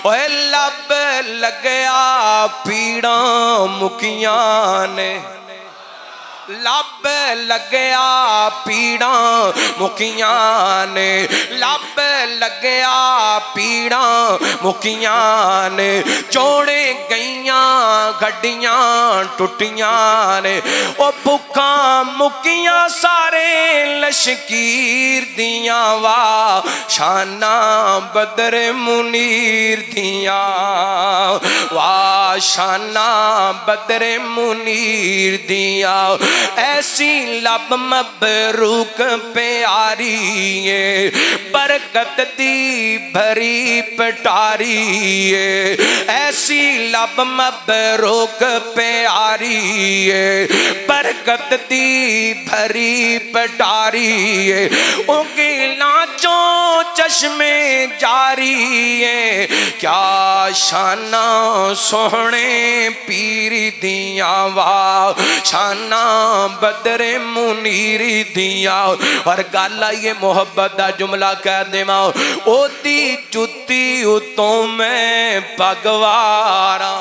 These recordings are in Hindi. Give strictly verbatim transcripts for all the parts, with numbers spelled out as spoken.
ओए लब लगया पीड़ा मुकियां ने, लब लगया पीड़ा मुकियां ने, लब लगया पीड़ा मुकियां ने, चोड़े गईयां गड्डियां टुटियां ने, ओ भुखा मुकियां सारे लशकीर दियां वा शाना बदर मुनीर दियां वा शाना बदर मुनीर दियां। ऐसी लब मबरूक प्यारी है, बरकत दी भरी पटारी है, ऐसी लब मबरूक प्यारी है, बरकत दी भरी पटारी है। उनकी लाचों चश्मे जारी है, क्या शाना सोहने पीरी दियां वा शाना बदरे मुनीरी दिया। और गल आइए मोहब्बत का जुमला कह देवा, ओदी जुत्ती उतों मैं पगवारा,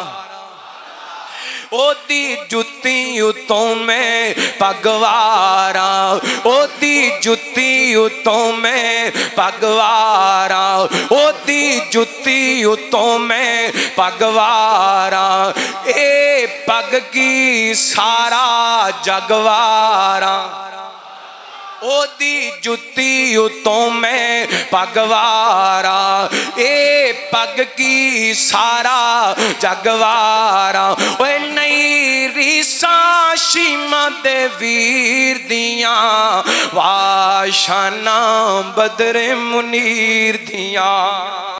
ओदी जुत्ती उतों मैं पगवारा, ओदी जुत्ती उतों मैं पगवारा, ओदी जुत्ती उतों मैं पगवारा। ए पग की सारा जगवारा, ओदी जुत्ती उतों मैं पगवारा, ए पग की सारा जगवारा। ओए नई रीसा शीमा दे वीर दियां वा शाना बदरे मुनीर दियां।